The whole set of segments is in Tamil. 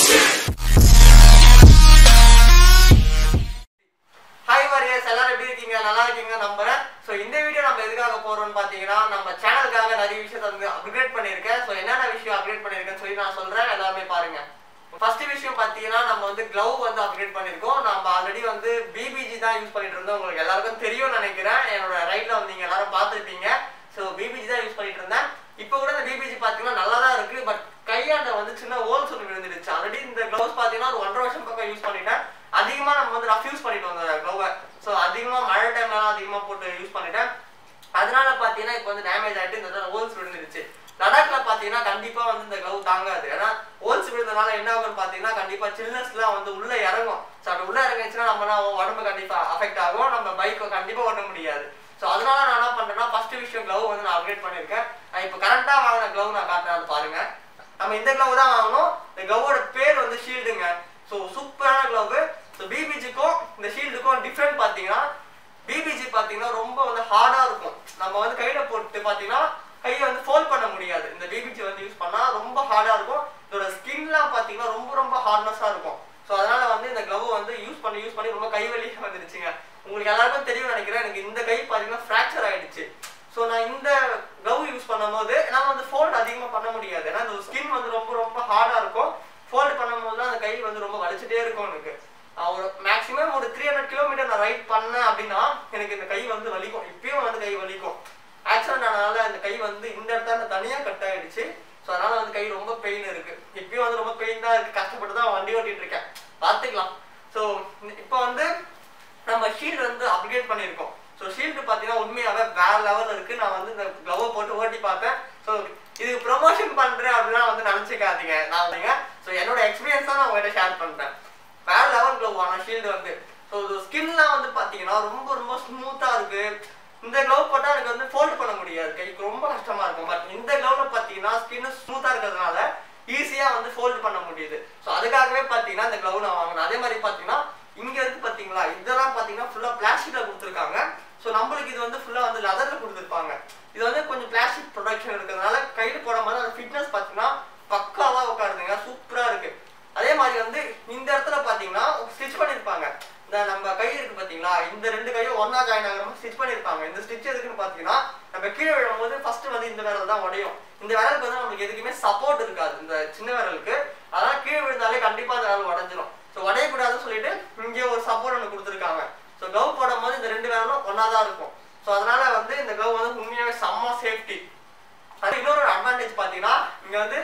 Hi warriors, எல்லாரும் எப்படி இருக்கீங்க? நல்லா இருக்கீங்க நம்புறேன். சோ இந்த வீடியோ நம்ம எதுக்காக போறோம்னு பாத்தீங்கன்னா நம்ம சேனலுக்காக நிறைய விஷயத்தை வந்து அப்கிரேட் பண்ணிருக்கேன். சோ என்னென்ன விஷயம் அப்கிரேட் பண்ணிருக்கேன்னு சொல்லி நான் சொல்றேன், எல்லாமே பாருங்க. ஃபர்ஸ்ட் விஷயம் பாத்தீங்கன்னா நம்ம வந்து glove வந்து அப்கிரேட் பண்ணிருக்கோம். நம்ம ஆல்ரெடி வந்து BBG தான் யூஸ் பண்ணிட்டு இருந்தோம். உங்களுக்கு எல்லாருக்கும் தெரியும்னு நினைக்கிறேன். என்னோட ரைட்ல வந்து நீங்க எல்லாரும் பார்த்திருப்பீங்க. சோ BBG தான் யூஸ் பண்ணிட்டு இருந்தேன். இப்போ கூட இந்த BBG பாத்தீங்கன்னா நல்லா தான் இருக்கு. பட் கையாண்ட வந்து சின்ன ஹோல்ஸ் ஒன்று விழுந்துடுச்சு. ஆல்ரெடி இந்த gloves பாத்தீங்கன்னா ஒரு 1.5 வருஷம் பக்கம் யூஸ் பண்ணிட்டேன். அதிகமா நம்ம வந்து ரஃப் யூஸ் பண்ணிட்டு வந்தோம் glove. சோ அதிகமா மழை டைம்லாம் அதிகமா போட்டு யூஸ் பண்ணிட்டேன். அதனால பாத்தீங்கன்னா இப்போ வந்து டேமேஜ் ஆயிட்டு இந்த ஹோல்ஸ் விழுந்துடுச்சு. லடாக்ல பாத்தீங்கன்னா கண்டிப்பா வந்து இந்த glove தாங்காது. ஏன்னா ஹோல்ஸ் விழுந்தனால என்ன ஆகும்னு பாத்தீங்கன்னா கண்டிப்பா சில்னஸ்லாம் வந்து உள்ள இறங்கும். சோ அது உள்ள இறங்கிச்சுன்னா நம்ம உடம்பு கண்டிப்பா அஃபெக்ட் ஆகும். நம்ம பைக் கண்டிப்பா ஓட்ட முடியாது. சோ அதனால நான் என்ன பண்றேன்னா ஃபர்ஸ்ட் விஷயம் glove வந்து நான் அப்கிரேட் பண்ணிருக்கேன். இப்போ கரண்டா வாங்கின glove நான் காட்டுறேன் பாருங்க. நம்ம இந்த glove தான் வாங்கணும். இந்த gloveோட பேர் வந்து ஷீல்டுங்க. சோ சூப்பரான glove. சோ BBG-க்கும் இந்த ஷீல்டுக்கும் டிஃபரண்ட் பாத்தீங்கன்னா BBG பாத்தீங்கன்னா ரொம்ப வந்து ஹார்டா இருக்கும். நம்ம வந்து கையில போட்டு பாத்தீங்கன்னா கையை வந்து ஃபோல்ட் பண்ண முடியாது. இந்த BBG வந்து யூஸ் பண்ணா ரொம்ப ஹார்டா இருக்கும். இதோட ஸ்கின்லாம் பாத்தீங்கன்னா ரொம்ப ஹார்ட்னஸா இருக்கும். சோ அதனால வந்து இந்த glove வந்து யூஸ் பண்ணி ரொம்ப கைவலி வந்துருச்சுங்க. உங்களுக்கு எல்லாருக்கும் தெரியும் நினைக்கிறேன். எனக்கு இந்த கை பாத்தீங்கன்னா ஃப்ராக்சர் ஆயிடுச்சு. சோ நான் இந்த glove யூஸ் பண்ணும்போது நான் வந்து ஃபோல்ட் அதிகமா பண்ண முடியாது. ஏன்னா இந்த ஸ்கின் வந்து ரொம்ப ஹார்டா இருக்கும். ஃபோல்ட் பண்ணும்போது அந்த கை வந்து ரொம்ப வலிச்சுட்டே இருக்கும். எனக்கு ஒரு மேக்ஸிமம் ஒரு 300 கிலோமீட்டர் நான் ரைட் பண்ணேன் அப்படின்னா எனக்கு இந்த கை வந்து வலிக்கும். இப்பயும் வந்து கை வலிக்கும். ஆக்சிடென்ட் ஆனதால இந்த கை வந்து இந்த இடத்துல தனியா கட் ஆயிடுச்சு. ஸோ அதனால வந்து கை ரொம்ப பெயின் இருக்கு. இப்பயும் வந்து ரொம்ப பெயின் தான் இருக்கு. கஷ்டப்பட்டு தான் வண்டி ஓட்டிட்டு இருக்கேன். பார்த்துக்கலாம். ஸோ இப்போ வந்து நம்ம ஷீல்டு வந்து அப்கிரேட் பண்ணியிருக்கோம். ஸோ ஷீல்டு பார்த்தீங்கன்னா உண்மையாகவே வேற லெவலில் இருக்கு. நான் வந்து இந்த glove போட்டு ஓட்டி பார்த்தேன். ஸோ இது ப்ரொமோஷன் பண்றேன் அப்படின்னா வந்து நினைச்சுக்காதீங்க. நான் வந்துங்க ஸோ என்னோட எக்ஸ்பீரியன்ஸ் தான் நான் உங்ககிட்ட ஷேர் பண்றேன். வேற லெவல் glove ஆன ஷீல்டு வந்து ஸோ ஸ்கின்லாம் வந்து பார்த்தீங்கன்னா ரொம்ப ஸ்மூத்தா இருக்கு. இந்த glove போட்டால் எனக்கு வந்து ஃபோல்ட் பண்ண முடியாது. கைக்கு ரொம்ப கஷ்டமா இருக்கும். பட் இந்த glove பார்த்தீங்கன்னா ஸ்கின் ஸ்மூத்தா இருக்கிறதுனால ஈஸியா வந்து ஃபோல்ட் பண்ண முடியுது. ஸோ அதுக்காகவே பார்த்தீங்கன்னா இந்த glove நான் வாங்கினேன். அதே மாதிரி பார்த்தீங்கன்னா இங்க இருக்கு பார்த்தீங்களா, இதெல்லாம் பார்த்தீங்கன்னா ஃபுல்லா பிளாஸ்டிக்ல கொடுத்துருக்காங்க. ஸோ நம்மளுக்கு இது வந்து ஃபுல்லா வந்து லெதர்ல கொடுத்துருப்பாங்க. இது வந்து கொஞ்சம் பிளாஸ்டிக் ப்ரொடக்ஷன் இருக்கிறதுனால கையில போடும்போது அந்த ஃபிட்னஸ் பார்த்தீங்கன்னா பக்காவா உட்காருதுங்க. சூப்பரா இருக்கு. அதே மாதிரி வந்து இந்த இடத்துல பாத்தீங்கன்னா ஸ்டிச் பண்ணிருப்பாங்க. இந்த நம்ம கை இருக்கு பாத்தீங்களா, இந்த ரெண்டு கையும் ஒன்னா ஜாயின் ஆகிற மாதிரி ஸ்டிச் பண்ணிருப்பாங்க. இந்த ஸ்டிச் எதுக்குன்னு பாத்தீங்கன்னா நம்ம கீழே விழும்போது ஃபர்ஸ்ட் வந்து இந்த விரல் தான் உடையும். இந்த விரலுக்கு வந்து நமக்கு எதுக்குமே சப்போர்ட் இருக்காது இந்த சின்ன விரலுக்கு. அதனால கீழே விழுந்தாலே கண்டிப்பா அந்த விரல் உடஞ்சிடும். ஸோ உடையக்கூடாதுன்னு சொல்லிட்டு இங்கே ஒரு சப்போர்ட் ஒன்று கொடுத்துருக்காங்க. ஸோ glove போடும் போது இந்த ரெண்டு விரலும் ஒன்னா தான் இருக்கும். ஸோ அதனால வந்து இந்த glove வந்து உண்மையாவே செம்ம சேஃப்டி. அது இன்னொரு அட்வான்டேஜ் பாத்தீங்கன்னா இங்க வந்து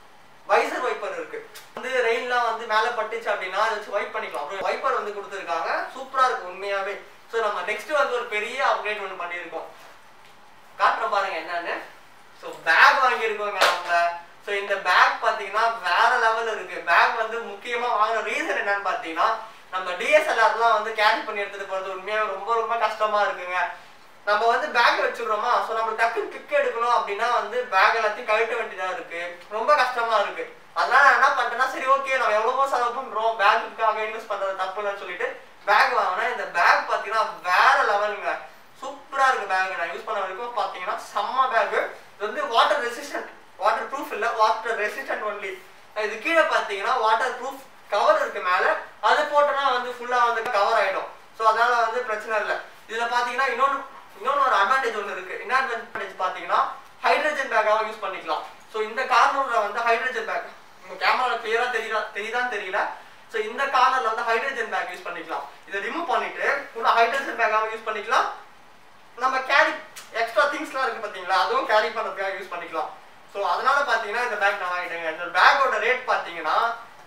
வைசர் வைப்பர் இருக்கு. வந்து ரெயின்லாம் வந்து மேல பட்டுச்சு அப்படின்னா அதை வச்சு வைப் பண்ணிக்கலாம். வைப்பர் வந்து கொடுத்துருக்காங்க. சூப்பரா இருக்கு உண்மையாவே. ஸோ நம்ம நெக்ஸ்ட் வந்து ஒரு பெரிய அப்கிரேட் ஒன்று பண்ணியிருக்கோம். காட்டுறோம் பாருங்க என்னன்னு. ஸோ பேக் வாங்கியிருக்கோங்க நம்ம. ஸோ இந்த பேக் பார்த்தீங்கன்னா வேற லெவல் இருக்கு. பேக் வந்து முக்கியமா வாங்கின ரீசன் என்னன்னு பார்த்தீங்கன்னா நம்ம DSLRலாம் வந்து கேரி பண்ணி எடுத்துட்டு போறது உண்மையாக ரொம்ப கஷ்டமா இருக்குங்க. நம்ம வந்து பேக் வச்சுடுறோமா, ஸோ நம்ம டக்குன்னு பிக் எடுக்கணும் அப்படின்னா வந்து பேக் எல்லாத்தையும் கழட்ட வேண்டியதா இருக்கு. ரொம்ப கஷ்டமா இருக்கு. அதனால நான் என்ன பண்றேன்னா சரி ஓகே நம்ம எவ்வளவோ செலவு பண்றோம், பேக்குக்காக இன்வெஸ்ட் பண்றது தப்புன்னு சொல்லிட்டு பேக் வாங்கினேன். இந்த பேக் பாத்தீங்கன்னா வேற லெவலுங்க. சூப்பரா இருக்கு பேக். நான் யூஸ் பண்ண வரைக்கும் பாத்தீங்கன்னா செம்ம பேக். இது வந்து வாட்டர் ரெசிஸ்டன்ட், வாட்டர் ப்ரூஃப் இல்ல, வாட்டர் ரெசிஸ்டன்ட் ஒன்லி. இது கீழே பாத்தீங்கன்னா வாட்டர் ப்ரூஃப் கவர் இருக்கு மேல. அது போட்டோன்னா வந்து ஃபுல்லா வந்து கவர் ஆயிடும். ஸோ அதனால வந்து பிரச்சனை இல்லை. இதுல பாத்தீங்கன்னா இன்னொன்னு ஒரு அட்வான்டேஜ் ஒன்று இருக்கு. என்ன அட்வான்டேஜ் பாத்தீங்கன்னா ஹைட்ரஜன் பேக்காக யூஸ் பண்ணிக்கலாம். ஸோ இந்த கார்னர்ல வந்து ஹைட்ரஜன் பேக் உங்க கேமரால கிளியரா தெரியுதான்னு தெரியல. ஸோ இந்த கார்னர்ல வந்து ஹைட்ரஜன் பேக் யூஸ் பண்ணிக்கலாம். இதை ரிமூவ் பண்ணிட்டு உள்ள ஹைட்ரஜன் பேக்காக யூஸ் பண்ணிக்கலாம். நம்ம கேரி எக்ஸ்ட்ரா திங்ஸ்லாம் இருக்கு பாத்தீங்களா, அதுவும் கேரி பண்றதுக்காக யூஸ் பண்ணிக்கலாம். ஸோ அதனால பாத்தீங்கன்னா இந்த பேக் நான் வாங்கிட்டேங்க. இந்த பேக்கோட ரேட் பாத்தீங்கன்னா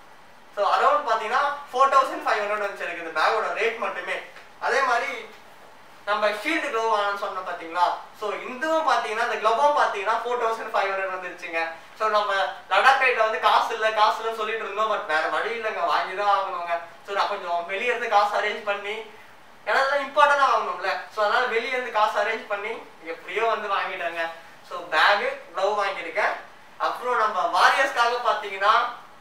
ஸோ அரௌண்ட் பாத்தீங்கன்னா 4500 வந்துச்சு எனக்கு இந்த பேக்கோட ரேட் மட்டுமே. அதே மாதிரி நம்ம ஷீல்டு glove வாங்கணும்னு சொன்ன பாத்தீங்களா, ஸோ இதுவும் பாத்தீங்கன்னா இந்த glove பாத்தீங்கன்னா 4500 வந்துருச்சுங்க. ஸோ நம்ம லடாக் ரைட்ல வந்து காசு இல்லைன்னு சொல்லிட்டு இருந்தோம். பட் வேற வழி இல்லைங்க, வாங்கிதான் ஆகணுங்க. ஸோ நான் கொஞ்சம் வெளியே இருந்து காசு அரேஞ்ச் பண்ணி, ஏன்னா இதெல்லாம் இம்பார்ட்டண்டா வாங்கணும்ல, ஸோ அதனால வெளியே இருந்து காசு அரேஞ்ச் பண்ணி எப்படியோ வந்து வாங்கிட்டேங்க. ஸோ பேகு glove வாங்கியிருக்கேன். அப்புறம் நம்ம வாரியர்ஸ்க்காக பாத்தீங்கன்னா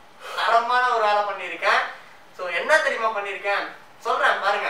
தரமான ஒரு வேலை பண்ணியிருக்கேன். ஸோ என்ன தெரியுமா பண்ணியிருக்கேன் சொல்றேன் பாருங்க.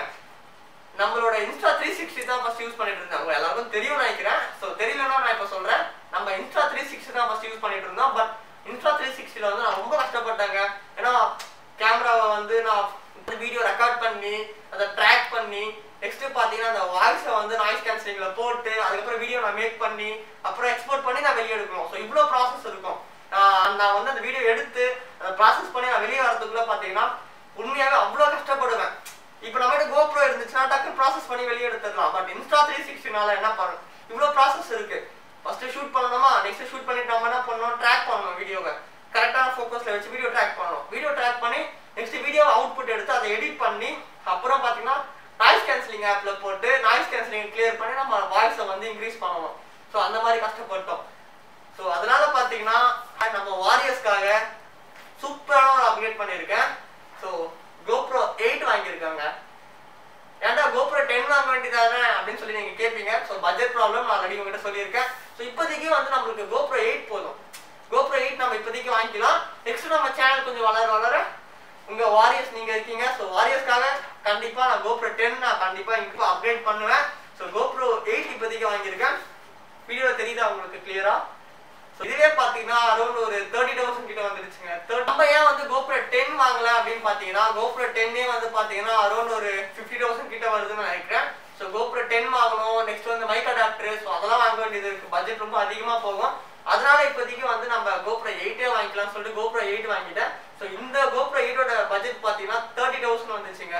நம்மளோட இன்ஸ்டா 360 தான் ஃபர்ஸ்ட் யூஸ் பண்ணிட்டு இருந்தேன். உங்க எல்லாருக்கும் தெரியும் நினைக்கிறேன். ஸோ தெரியலன்னா நான் இப்போ சொல்றேன். நம்ம இன்ஸ்டா 360 தான் ஃபர்ஸ்ட் யூஸ் பண்ணிட்டு இருந்தோம். பட் இன்ஸ்டா 360ல வந்து நான் ரொம்ப கஷ்டப்பட்டேங்க. ஏன்னா கேமராவை வந்து நான் வீடியோ ரெக்கார்ட் பண்ணி அதை ட்ராக் பண்ணி நெக்ஸ்ட் பார்த்தீங்கன்னா அந்த வாய்ஸை வந்து நாய்ஸ் கேன்சலிங்கில் போட்டு அதுக்கப்புறம் வீடியோ நான் மேக் பண்ணி அப்புறம் எக்ஸ்போர்ட் பண்ணி நான் வெளியே எடுக்கணும். ஸோ இவ்வளோ ப்ராசஸ் இருக்கும். நான் வந்து அந்த வீடியோ எடுத்து அதை ப்ராசஸ் பண்ணி நான் வெளியே வரதுக்குள்ளே பார்த்தீங்கன்னா உண்மையாகவே அவ்வளோ கஷ்டப்படுவேன். இப்போ நம்மகிட்ட GoPro இருந்துச்சுன்னா டக்கு ப்ராசஸ் பண்ணி வெளியே எடுத்துடலாம். பட் Insta360 என்ன பண்ணணும், இவ்வளோ ப்ராசஸ் இருக்கு. ஃபர்ஸ்ட் ஷூட் பண்ணணுமா, நெக்ஸ்ட் ஷூட் பண்ணிட்டு நம்ம என்ன பண்ணணும், ட்ராக் பண்ணணும், வீடியோவை கரெக்டான ஃபோக்கஸில் வச்சு வீடியோ ட்ராக் பண்ணணும். வீடியோ ட்ராக் பண்ணி நெக்ஸ்ட் வீடியோ அவுட்புட் எடுத்து அதை எடிட் பண்ணி அப்புறம் பார்த்தீங்கன்னா நாய்ஸ் கேன்சலிங் ஆப்பில் போட்டு நாய்ஸ் கேன்சலிங் கிளியர் பண்ணி நம்ம வாய்ஸை வந்து இன்க்ரீஸ் பண்ணணும். ஸோ அந்த மாதிரி கஷ்டப்பட்டோம். ஸோ அதனால பார்த்தீங்கன்னா நம்ம வாரியர்ஸ்க்காக சூப்பரான ஒரு அப்கிரேட் பண்ணியிருக்கேன். ஸோ GoPro 8 வாங்கியிருக்காங்க. ஏன்டா GoPro 10 வாங்க வேண்டியதானே அப்படின்னு சொல்லி நீங்கள் கேட்பீங்க. ஸோ பட்ஜெட் ப்ராப்ளம் நான் ஆல்ரெடி உங்ககிட்ட சொல்லியிருக்கேன். ஸோ இப்போதைக்கு வந்து நம்மளுக்கு GoPro 8 போதும். GoPro 8 நம்ம இப்போதைக்கு வாங்கிக்கலாம். நெக்ஸ்ட் நம்ம சேனல் கொஞ்சம் வளர உங்கள் வாரியர்ஸ் நீங்கள் இருக்கீங்க. ஸோ வாரியர்ஸ்க்காக கண்டிப்பாக நான் GoPro 10 நான் கண்டிப்பாக இப்போ அப்கிரேட் பண்ணுவேன். ஸோ GoPro 8 இப்போதைக்கு வாங்கியிருக்கேன். வீடியோவில் தெரியுதா உங்களுக்கு கிளியரா? ஸோ இதுவே பார்த்தீங்கன்னா அரௌண்ட் ஒரு 30,000 கிட்ட வந்துருச்சுங்க. நம்ம ஏன் வந்து GoPro 10 வாங்கல அப்படின்னு பார்த்தீங்கன்னா GoPro 10 வந்து பார்த்தீங்கன்னா அரௌண்ட் ஒரு 50,000 கிட்ட வருதுன்னு நினைக்கிறேன். ஸோ GoPro 10 வாங்கணும். நெக்ஸ்ட் வந்து மைக் அடாப்டர், ஸோ அதெல்லாம் வாங்க வேண்டியது இருக்கு. பட்ஜெட் ரொம்ப அதிகமாக போகும். அதனால இப்போதைக்கு வந்து நம்ம GoPro 8 வாங்கிக்கலாம்னு சொல்லிட்டு GoPro 8 வாங்கிட்டேன். ஸோ இந்த GoPro 8 பட்ஜெட் பார்த்தீங்கன்னா 30,000 வந்துச்சுங்க.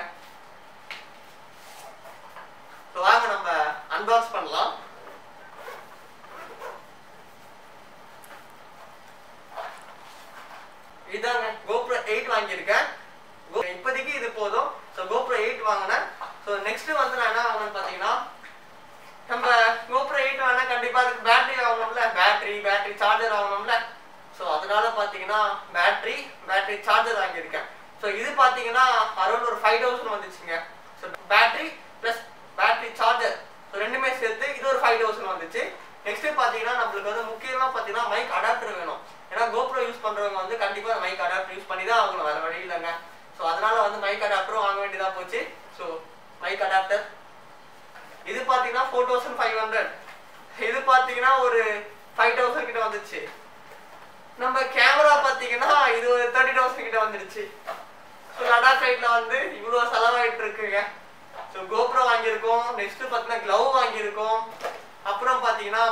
ஸோ வாங்க நம்ம அன்பாக்ஸ் பண்ணலாம். இதாங்க GoPro 8 வாங்கியிருக்கேன். இப்போதைக்கு இது போதும். ஸோ GoPro 8 வாங்கினேன். ஸோ நெக்ஸ்ட் வந்து நான் என்ன வாங்கினேன்னு பார்த்தீங்கன்னா நம்ம GoPro 8 வாங்கினா கண்டிப்பாக அதுக்கு பேட்டரி வாங்கணும்ல, பேட்டரி சார்ஜர் வாங்கணும்ல. ஸோ அதனால பார்த்தீங்கன்னா பேட்டரி சார்ஜர் வாங்கியிருக்கேன். ஸோ இது பார்த்தீங்கன்னா அரௌண்ட் ஒரு 5,000 வந்துச்சுங்க. So battery plus battery charger so ரெண்டுமே சேர்த்து இது ஒரு 5,000 வந்துச்சு. நெக்ஸ்ட் பார்த்தீங்கன்னா நம்மளுக்கு வந்து முக்கியமாக பார்த்தீங்கன்னா மைக் அடாப்டர் வேணும். ஏன்னா GoPro யூஸ் பண்ணுறவங்க வந்து கண்டிப்பாக மைக் அடாப்டர் யூஸ் பண்ணி தான் ஆகணும், வேறு வழி இல்லைங்க. ஸோ அதனால வந்து மைக் அடாப்டரும் வாங்க வேண்டியதாக போச்சு. ஸோ மைக் அடாப்டர் இது பார்த்தீங்கன்னா 4,500. இது பார்த்தீங்கன்னா ஒரு 5,000 கிட்ட வந்துச்சு. நம்ம கேமரா பார்த்தீங்கன்னா இது ஒரு 30,000 கிட்ட வந்துருச்சு. ஸோ லடாக் சைடில் வந்து இவ்வளோ செலவாயிட்டு இருக்குங்க. ஸோ GoPro வாங்கியிருக்கோம். நெக்ஸ்ட் பார்த்தீங்கன்னா க்ளவ் வாங்கியிருக்கோம். அப்புறம் பார்த்தீங்கன்னா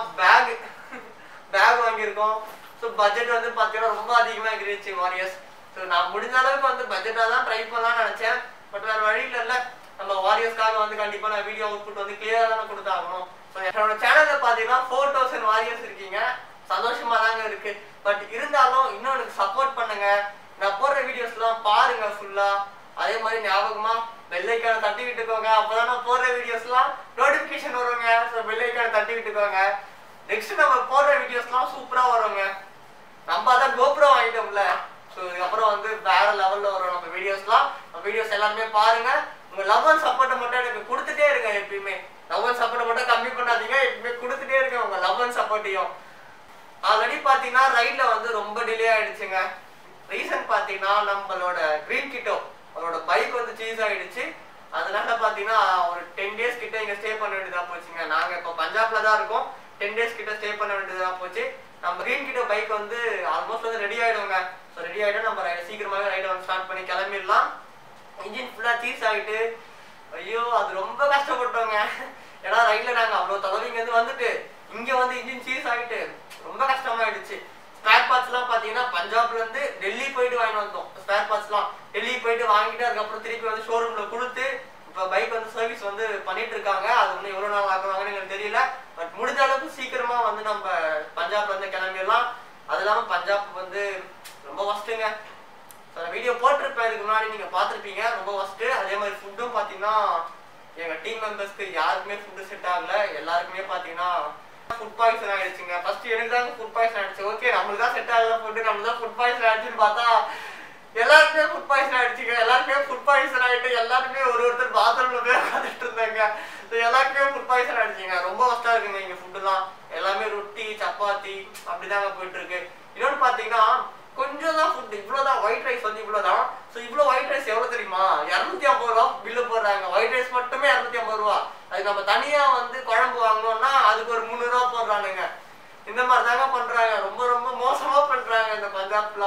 பேக் வாங்கியிருக்கோம். ஸோ பட்ஜெட் வந்து பார்த்தீங்கன்னா ரொம்ப அதிகமாக இருந்துச்சு வாரியர்ஸ். ஸோ நான் முடிஞ்ச அளவுக்கு வந்து பட்ஜெட்டாக தான் ட்ரை பண்ணலாம்னு நினச்சேன். பட் வேறு வழியில் இல்லை, நம்ம வாரியர்ஸ்க்காக வந்து கண்டிப்பாக நான் வீடியோ அவுட்புட் வந்து கிளியராக தானே கொடுத்தாகணும். ஸோ என்னோட சேனலில் பார்த்தீங்கன்னா 4,000 வாரியர்ஸ் இருக்கீங்க. சந்தோஷமாக தாங்க இருக்கு. பட் இருந்தாலும் இன்னும் எனக்கு சப்போர்ட் பண்ணுங்க. நான் போடுற வீடியோஸ்லாம் பாருங்க ஃபுல்லாக. அதே மாதிரி ஞாபகமா பெல் ஐக்கானை தட்டி விட்டுக்கோங்க. அப்போதான் நான் போடுற வீடியோஸ்லாம் நோட்டிஃபிகேஷன் வருங்க. ஸோ பெல் ஐக்கானை தட்டி விட்டுக்கோங்க. நெக்ஸ்ட் நம்ம போடுற வீடியோஸ்லாம் சூப்பராக வருங்க. நம்ம அதான் GoPro வாங்கிட்டோம்ல. ஸோ இதுக்கப்புறம் வந்து வேற லெவலில் வரும் நம்ம வீடியோஸ்லாம். வீடியோஸ் எல்லாருமே பாருங்க. உங்கள் லவ் அண்ட் சப்போர்ட்டை மட்டும் எனக்கு கொடுத்துட்டே இருங்க. எப்பயுமே லவ் அண்ட் சப்போர்ட்டை மட்டும் கம்மி பண்ணாதீங்க. எப்பயுமே கொடுத்துட்டே இருங்க உங்கள் லவ் அண்ட் சப்போர்ட்டையும். ஆல்ரெடி பார்த்தீங்கன்னா ரைடில் வந்து ரொம்ப டிலே ஆகிடுச்சுங்க. ரீசன் பார்த்தீங்கன்னா நம்மளோட க்ரீன் கிட்டோ அவரோட பைக் வந்து சீஸ் ஆகிடுச்சு. அதனால பார்த்தீங்கன்னா ஒரு 10 டேஸ் கிட்ட இங்கே ஸ்டே பண்ண வேண்டியதாக போச்சுங்க. நாங்கள் இப்போ பஞ்சாப்ல தான் இருக்கோம். 10 டேஸ் கிட்ட ஸ்டே பண்ண வேண்டியதாக போச்சு. நம்ம க்ரீன் கிட்டோ பைக் வந்து ஆல்மோஸ்ட் வந்து ரெடி ஆகிடுங்க. ஸோ ரெடி ஆகிட்டா நம்ம சீக்கிரமாகவே ரைடை வந்து ஸ்டார்ட் பண்ணி கிளம்பிடலாம். இன்ஜின் ஃபுல்லாக சீஸ் ஆகிட்டு ஐயோ அது ரொம்ப கஷ்டப்பட்டோங்க. ஏன்னா ரைடில் நாங்கள் அவ்வளோ தொலைவு இங்கேருந்து வந்துட்டு இங்கே வந்து இன்ஜின் சீஸ் ஆகிட்டு ரொம்ப கஷ்டமாயிடுச்சு. ஸ்பேர் பார்ட்ஸ்லாம் பார்த்தீங்கன்னா பஞ்சாப்லேருந்து டெல்லி போயிட்டு வாங்கிட்டு வந்தோம். ஸ்பேர் பார்ட்ஸ்லாம் டெல்லி போயிட்டு வாங்கிட்டு அதுக்கப்புறம் திருப்பி வந்து ஷோரூமில் கொடுத்து இப்போ பைக் வந்து சர்வீஸ் வந்து பண்ணிட்டு இருக்காங்க. அது ஒன்றும் எவ்வளோ நாள் ஆக்குவாங்கன்னு எனக்கு தெரியல. பட் முடிஞ்ச அளவுக்கு சீக்கிரமாக வந்து நம்ம பஞ்சாப்லேருந்து கிளம்பிடலாம். அது இல்லாமல் பஞ்சாப் வந்து ரொம்ப வஸ்ட்டுங்க. ஸோ நான் வீடியோ போட்டிருப்பேன் இதுக்கு முன்னாடி, நீங்கள் பார்த்துருப்பீங்க. ரொம்ப வஸ்ட்டு. அதே மாதிரி ஃபுட்டும் பார்த்தீங்கன்னா எங்கள் டீம் மெம்பர்ஸ்க்கு யாருக்குமே ஃபுட்டு செட் ஆகலை. எல்லாருக்குமே பார்த்தீங்கன்னா ஃபுட் பாய்சன் ஆகிடுச்சுங்க. ஃபர்ஸ்ட் எனக்கு தாங்க ஃபுட் பாய்சன் ஆகிடுச்சு. ஓகே நம்மளுக்கு தான் செட் ஆகல ஃபுட்டு, நம்மளுக்கு தான் ஃபுட் பாய்சன் ஆகிடுச்சுன்னு பார்த்தா எல்லாருக்குமே ஃபுட் பாய்சன் ஆகிடுச்சுங்க. எல்லாருக்குமே ஃபுட் பாய்சன் ஆகிட்டு எல்லாருமே ஒருத்தர் பாத்ரூமில் போய் உட்காந்துட்டு இருந்தாங்க. ஸோ எல்லாருக்குமே ஃபுட் பாய்சன் ஆகிடுச்சுங்க. ரொம்ப வஸ்ட்டாக இருக்குங்க இங்கே ஃபுட்டுலாம். எல்லாமே ரொட்டி சப்பாத்தி அப்படிதாங்க போயிட்டு இருக்கு. இன்னொன்று பார்த்தீங்கன்னா கொஞ்சம் தான் ஃபுட், இவ்வளோதான். ஒயிட் ரைஸ் வந்து இவ்வளோதான். ஸோ இவ்வளோ ஒயிட் ரைஸ் எவ்வளோ தெரியுமா? 250 ரூபா பில்லு போடுறாங்க. ஒயிட் ரைஸ் மட்டுமே 250 ரூபா. அதுக்கு நம்ம தனியாக வந்து குழம்பு வாங்கணும்னா அதுக்கு ஒரு 300 ரூபா போடுறானுங்க. இந்த மாதிரி தாங்க பண்ணுறாங்க. ரொம்ப ரொம்ப மோசமாக பண்ணுறாங்க இந்த பஞ்சாப்லாம்.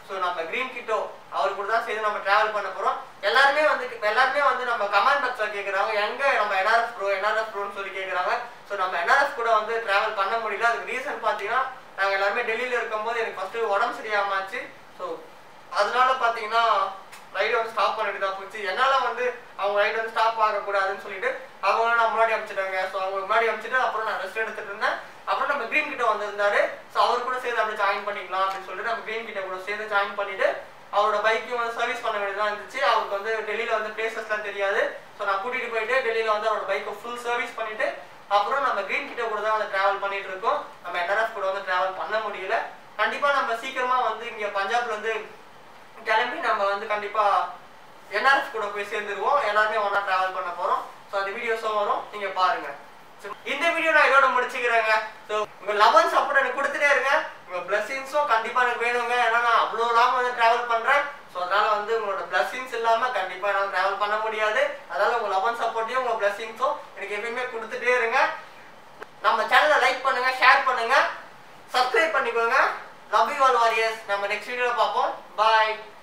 ஸோ நம்ம கிரீன் கிட்டோ அவர் கூட தான் சேர்ந்து நம்ம டிராவல் பண்ண போகிறோம். எல்லாருமே வந்து நம்ம கமெண்ட் பாக்ஸில் கேட்குறாங்க எங்கே நம்ம என்ஆர்எஃப் ப்ரோன்னு சொல்லி கேட்குறாங்க. ஸோ நம்ம என்ஆர்எஃப் கூட வந்து டிராவல் பண்ண முடியல. அதுக்கு ரீசன் பார்த்தீங்கன்னா நாங்கள் எல்லாருமே டெல்லியில் இருக்கும்போது எனக்கு ஃபஸ்ட்டு உடம்பு சரியாமாச்சு. ஸோ அதனால பார்த்தீங்கன்னா ரைடு வந்து ஸ்டாப் பண்ணிட்டு தான் போச்சு. என்னால் வந்து அவங்க ரைடு வந்து ஸ்டாப் ஆகக்கூடாதுன்னு சொல்லிட்டு அவங்க நான் முன்னாடி அமைச்சிட்டாங்க. ஸோ அவங்க முன்னாடி அமைச்சிட்டு அப்புறம் நான் ரெஸ்ட் எடுத்துட்டு இருந்தேன். அப்புறம் நம்ம கிரீன் கிட்ட வந்திருந்தாரு. ஸோ அவர் கூட சேர்ந்து அப்படியே ஜாயின் பண்ணிக்கலாம் அப்படின்னு சொல்லிட்டு நம்ம கிரீன் கிட்ட கூட சேர்ந்து ஜாயின் பண்ணிட்டு அவரோட பைக்கையும் வந்து சர்வீஸ் பண்ண வேண்டியதாக இருந்துச்சு. அவருக்கு வந்து டெல்லியில் வந்து பிளேசஸ்லாம் தெரியாது. ஸோ நான் கூட்டிகிட்டு போயிட்டு டெல்லியில் வந்து அவரோட பைக்கை ஃபுல் சர்வீஸ் பண்ணிட்டு அப்புறம் நம்ம கிரீன் கிட்ட கூட தான் வந்து டிராவல் பண்ணிட்டு இருக்கோம். நம்ம என்ஆர்எஃப் கூட வந்து டிராவல் பண்ண முடியல. கண்டிப்பாக நம்ம சீக்கிரமாக வந்து இங்கே பஞ்சாப்ல வந்து கிளம்பி நம்ம வந்து கண்டிப்பாக என்ஆர்எஃப் கூட போய் சேர்ந்துருவோம். எல்லாருமே ஒன்றா டிராவல் பண்ண போகிறோம். ஸோ அந்த வீடியோஸும் வரும், நீங்கள் பாருங்க. இந்த வீடியோ நான் இதோட முடிச்சுக்கிறேங்க. ஸோ உங்கள் லவ் சப்போர்ட் எனக்கு கொடுத்துட்டே இருங்க. உங்கள் பிளஸிங்ஸும் கண்டிப்பாக எனக்கு வேணுங்க. ஏன்னா நான் அவ்வளோ லாங் வந்து டிராவல் பண்ணுறேன். ஸோ அதனால் வந்து உங்களோட பிளஸிங்ஸ் இல்லாமல் கண்டிப்பாக என்னால் டிராவல் பண்ண முடியாது. அதனால் உங்கள் லவ் சப்போர்ட்டையும் உங்கள் பிளஸிங்ஸும் எனக்கு எப்பயுமே கொடுத்துட்டே இருங்க. நம்ம சேனலை லைக் பண்ணுங்க, ஷேர் பண்ணுங்க, சப்ஸ்கிரைப் பண்ணிக்கோங்க. Love you all warriors. நம்ம நெக்ஸ்ட் வீடியோவில் பார்ப்போம். பாய்.